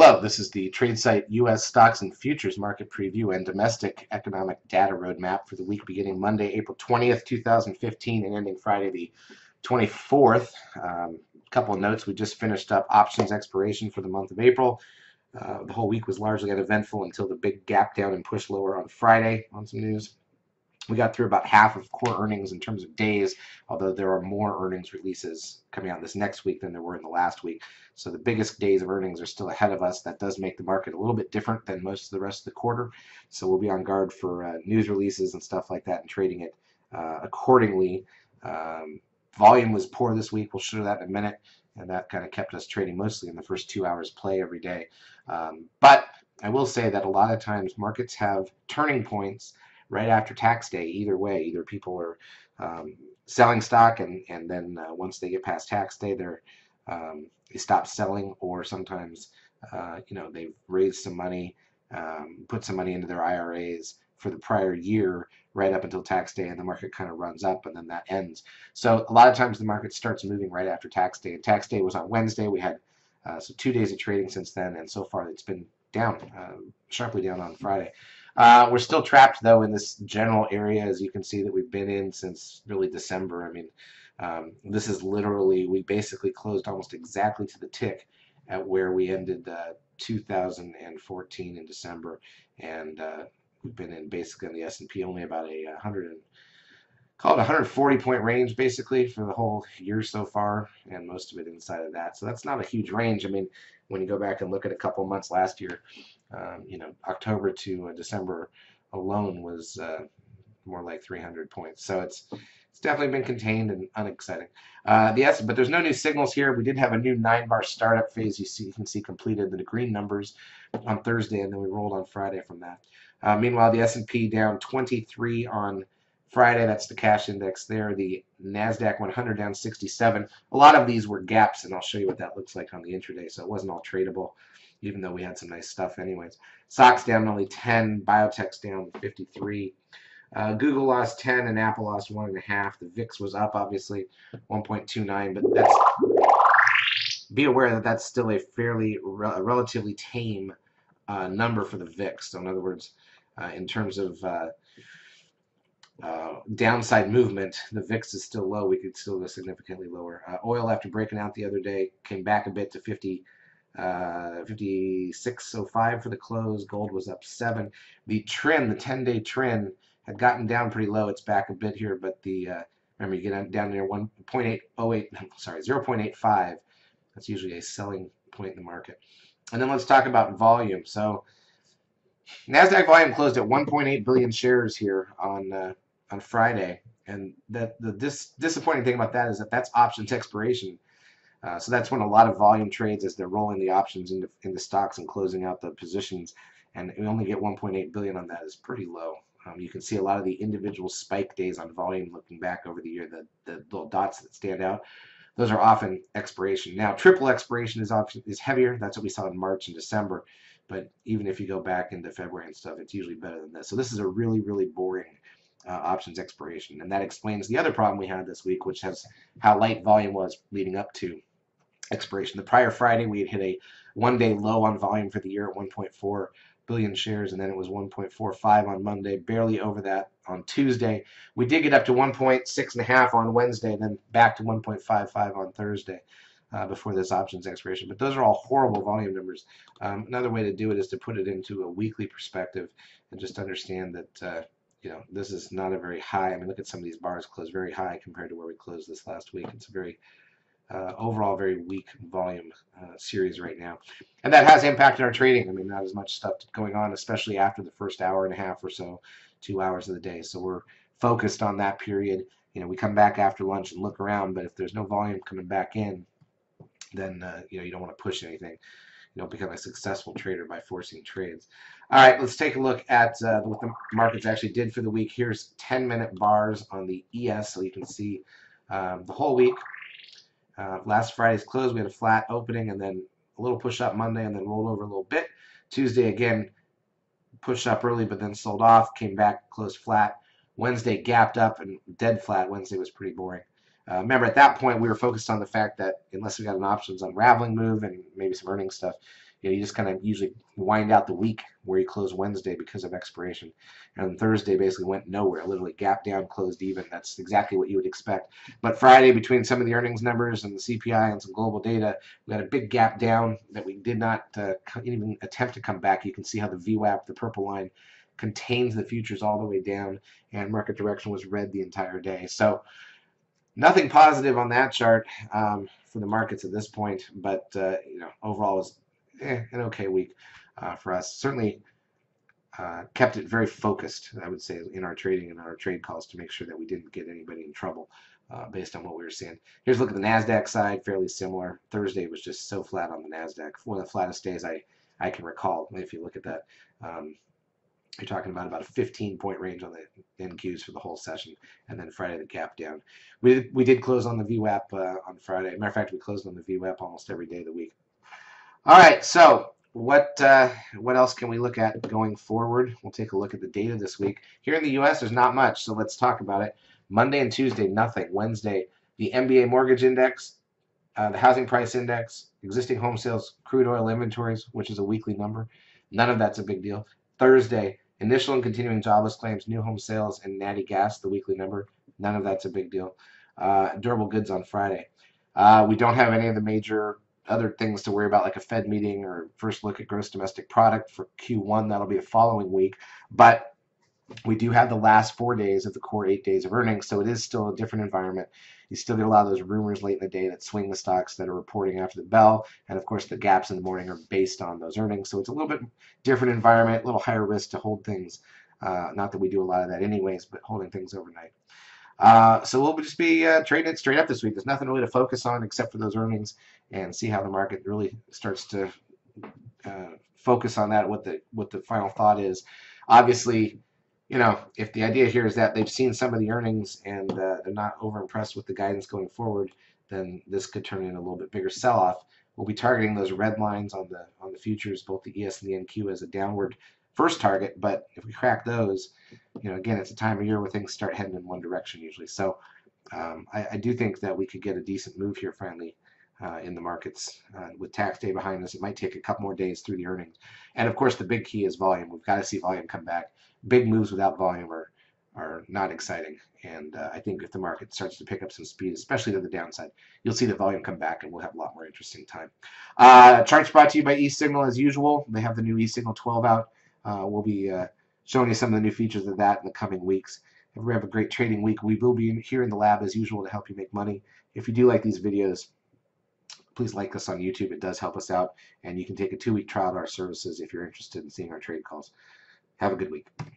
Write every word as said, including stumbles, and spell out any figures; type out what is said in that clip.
Hello, this is the Tradesight U S Stocks and Futures Market Preview and Domestic Economic Data Roadmap for the week beginning Monday, April twentieth, two thousand fifteen, and ending Friday the twenty-fourth. Um, a couple of notes. We just finished up options expiration for the month of April. Uh, the whole week was largely uneventful until the big gap down and push lower on Friday on some news. We got through about half of core earnings in terms of days, although there are more earnings releases coming out this next week than there were in the last week. So the biggest days of earnings are still ahead of us. That does make the market a little bit different than most of the rest of the quarter. So we'll be on guard for uh, news releases and stuff like that and trading it uh, accordingly. Um, volume was poor this week. We'll show that in a minute. And that kind of kept us trading mostly in the first two hours play every day. Um, but I will say that a lot of times markets have turning points right after tax day. Either way, either people are um, selling stock and and then uh, once they get past tax day, they're um, they stop selling, or sometimes uh, you know they've raised some money, um, put some money into their I R As for the prior year right up until tax day, and the market kind of runs up and then that ends. So a lot of times the market starts moving right after tax day. And tax day was on Wednesday. We had uh, so two days of trading since then, and so far it's been down, uh, sharply down on Friday. Uh, we're still trapped, though, in this general area, as you can see, that we've been in since really December. I mean, um, this is literally, we basically closed almost exactly to the tick at where we ended uh, two thousand fourteen in December, and uh, we've been in basically on the S and P only about a one hundred, call it one hundred forty point range basically for the whole year so far, and most of it inside of that. So that's not a huge range. I mean, when you go back and look at a couple months last year, um, you know, October to uh, December alone was uh, more like three hundred points. So it's it's definitely been contained and unexciting. Uh, the S, but there's no new signals here. We did have a new nine-bar startup phase. You see, you can see completed the green numbers on Thursday, and then we rolled on Friday from that. Uh, meanwhile, the S and P down twenty-three on Friday. That's the cash index there. The NASDAQ one hundred down sixty-seven. A lot of these were gaps, and I'll show you what that looks like on the intraday. So it wasn't all tradable, even though we had some nice stuff anyways. Stocks down only ten. Biotech's down fifty-three. Uh, Google lost ten, and Apple lost one and a half. The V I X was up, obviously, one point two nine, but that's be aware that that's still a fairly re relatively tame uh, number for the V I X. So in other words, uh, in terms of uh, Uh, downside movement, the V I X is still low. We could still go significantly lower. Uh, oil, after breaking out the other day, came back a bit to fifty, uh, fifty-six oh five for the close. Gold was up seven. The trend, the ten-day trend, had gotten down pretty low. It's back a bit here, but the uh, remember you get down near one point eight oh eight, sorry, zero point eight five. That's usually a selling point in the market. And then let's talk about volume. So NASDAQ volume closed at one point eight billion shares here on uh, on Friday, and that the dis disappointing thing about that is that that's options expiration. Uh, so that's when a lot of volume trades as they're rolling the options into into stocks and closing out the positions, and we only get one point eight billion on that is pretty low. Um, you can see a lot of the individual spike days on volume looking back over the year, the the little dots that stand out. Those are often expiration. Now, triple expiration is option is heavier. That's what we saw in March and December. But even if you go back into February and stuff, it's usually better than this. So this is a really, really boring uh, options expiration. And that explains the other problem we had this week, which has how light volume was leading up to expiration. The prior Friday, we had hit a one-day low on volume for the year at one point four billion shares, and then it was one point four five on Monday, barely over that on Tuesday. We did get up to one point six and a half on Wednesday, and then back to one point five five on Thursday. Uh, before this options expiration. But those are all horrible volume numbers. Um, another way to do it is to put it into a weekly perspective and just understand that uh, you know, this is not a very high. I mean, look at some of these bars close very high compared to where we closed this last week. It's a very uh, overall very weak volume uh, series right now, and that has impacted our trading. I mean, not as much stuff going on, especially after the first hour and a half or so, two hours of the day. So we're focused on that period. You know, we come back after lunch and look around, but if there's no volume coming back in, then uh, you know, you don't want to push anything. You don't become a successful trader by forcing trades. All right, let's take a look at uh, what the markets actually did for the week. Here's ten minute bars on the E S, so you can see um, the whole week. Uh, last Friday's close, we had a flat opening and then a little push up Monday and then rolled over a little bit. Tuesday again, pushed up early but then sold off, came back, closed flat. Wednesday gapped up and dead flat. Wednesday was pretty boring. Uh, remember, at that point, we were focused on the fact that unless we got an options unraveling move and maybe some earnings stuff, you know, you just kind of usually wind out the week where you close Wednesday because of expiration. And Thursday basically went nowhere, literally gap down, closed even. That's exactly what you would expect. But Friday, between some of the earnings numbers and the C P I and some global data, we had a big gap down that we did not uh, even attempt to come back. You can see how the V WAP, the purple line, contains the futures all the way down, and market direction was red the entire day. So nothing positive on that chart um, for the markets at this point, but uh, you know, overall it was eh, an okay week uh, for us. Certainly uh, kept it very focused, I would say, in our trading and our trade calls to make sure that we didn't get anybody in trouble uh, based on what we were seeing. Here's a look at the NASDAQ side, fairly similar. Thursday was just so flat on the NASDAQ, one of the flattest days I, I can recall, if you look at that. Um, You're talking about about a fifteen point range on the N Qs for the whole session, and then Friday the gap down. We did, we did close on the V WAP uh, on Friday. Matter of fact, we closed on the V WAP almost every day of the week. All right, so what uh, what else can we look at going forward? We'll take a look at the data this week. Here in the U S, there's not much, so let's talk about it. Monday and Tuesday, nothing. Wednesday, the M B A mortgage index, uh, the housing price index, existing home sales, crude oil inventories, which is a weekly number. None of that's a big deal. Thursday, initial and continuing jobless claims, new home sales, and natty gas, the weekly number. None of that's a big deal. Uh, durable goods on Friday. Uh, we don't have any of the major other things to worry about, like a Fed meeting or first look at gross domestic product for Q one. That'll be the following week. But we do have the last four days of the core eight days of earnings, so it is still a different environment. You still get a lot of those rumors late in the day that swing the stocks that are reporting after the bell, and of course the gaps in the morning are based on those earnings, so it's a little bit different environment, a little higher risk to hold things. Uh, not that we do a lot of that anyways, but holding things overnight. Uh, so we'll just be uh, trading it straight up this week. There's nothing really to focus on except for those earnings and see how the market really starts to uh, focus on that, what the what the final thought is. Obviously, you know, if the idea here is that they've seen some of the earnings and uh, they're not over impressed with the guidance going forward, then this could turn in a little bit bigger sell-off. We'll be targeting those red lines on the on the futures, both the E S and the N Q, as a downward first target. But if we crack those, you know, again, it's a time of year where things start heading in one direction usually. So um, I, I do think that we could get a decent move here finally uh, in the markets uh, with tax day behind us. It might take a couple more days through the earnings. And of course, the big key is volume. We've got to see volume come back. Big moves without volume are, are not exciting. And uh, I think if the market starts to pick up some speed, especially to the downside, you'll see the volume come back and we'll have a lot more interesting time. Uh, charts brought to you by eSignal as usual. They have the new eSignal twelve out. Uh, we'll be uh, showing you some of the new features of that in the coming weeks. If we have a great trading week, we will be here in the lab as usual to help you make money. If you do like these videos, please like us on YouTube. It does help us out. And you can take a two-week trial of our services if you're interested in seeing our trade calls. Have a good week.